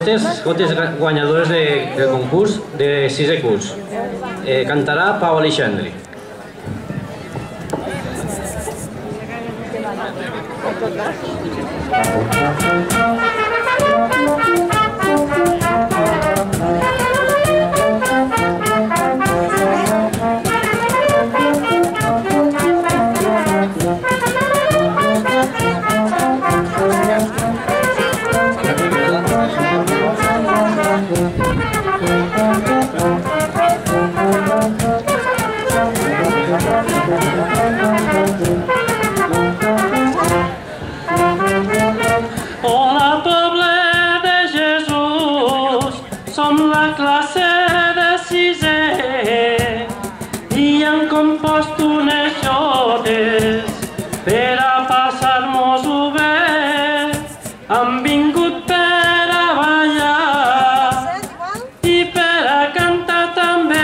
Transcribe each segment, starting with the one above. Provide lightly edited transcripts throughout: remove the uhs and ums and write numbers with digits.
gotes guanyadores del concurs de 6è curs. Cantarà Pau Alexandri. Hola, poble de Jesús, som la classe de 6è i hem compost unes jotes per a passar-nos-ho bé. Hem vingut per a ballar i per a cantar també.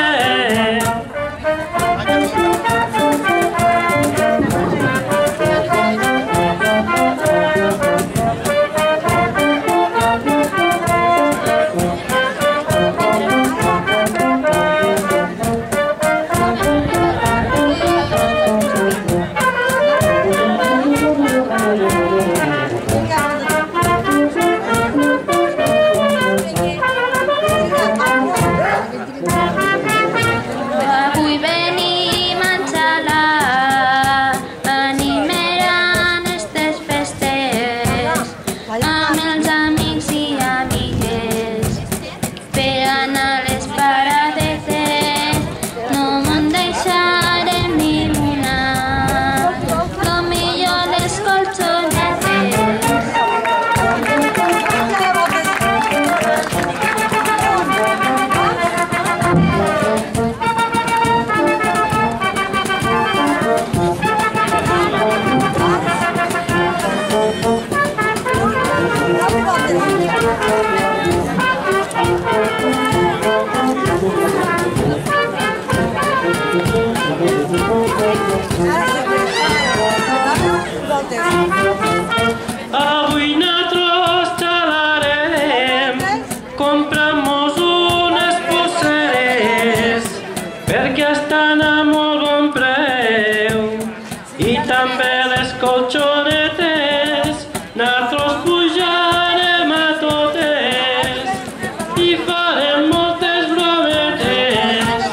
Avui nosaltres xalarem, compramos unes polseres perquè estan a molt bon preu i també les colxonetes. Nosaltres pujarem a totes i farem moltes brometes.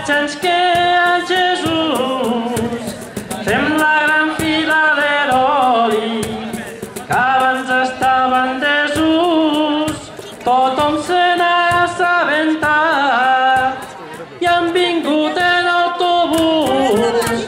viatges que a Jesús fem la gran fila de l'oli que abans estava en desús. Tothom se n'ha assabentat i han vingut en autobús.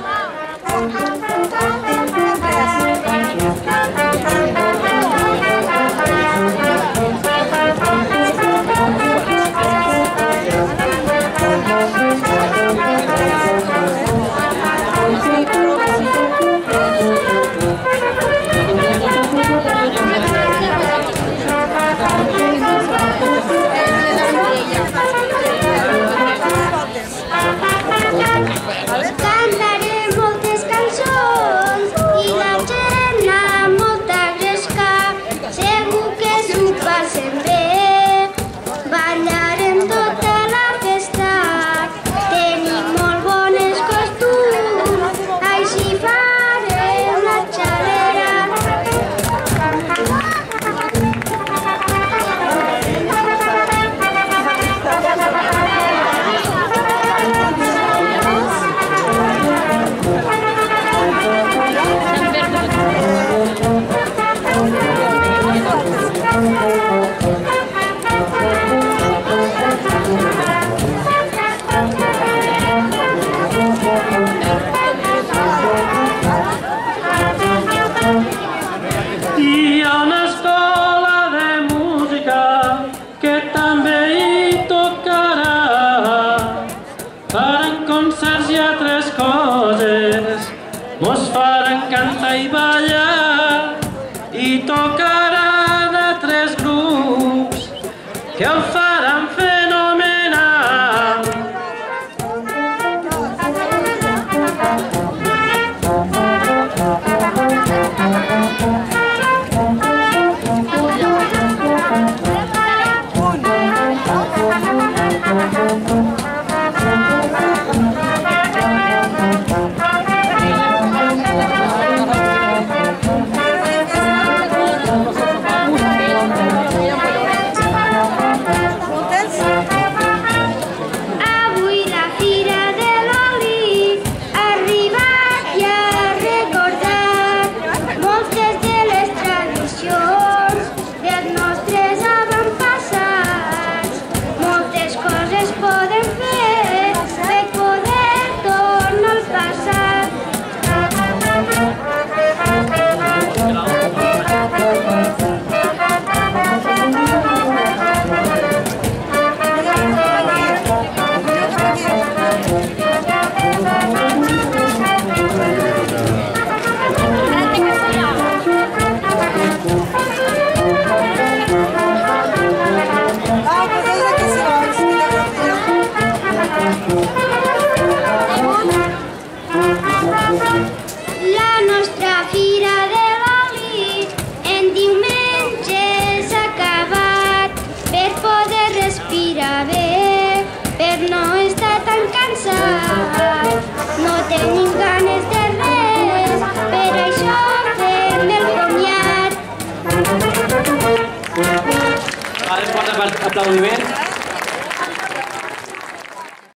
Cantaré moltes cançons i la gent amb molta gresca segur que s'ho passen bé. Ballarem tota la festa, tenim molt bones costums, així farem la xalera. Hi ha una escola de música que també hi tocarà. Faran concerts i altres coses, mos faran cantar i ballar, i tocaran altres grups que ho faran fenomenal. Avui la Fira de l'Oli ha arribat i ha recordat moltes de les tradicions dels nostres avantpassats. Moltes coses podem fer per poder tornar al passat. La nostra Fira de l'Oli en diumenge s'ha acabat per poder respirar bé, per no estar tan cansat. No tenim ganes de res, per això fem el comiat. Ara fort aplaudiment.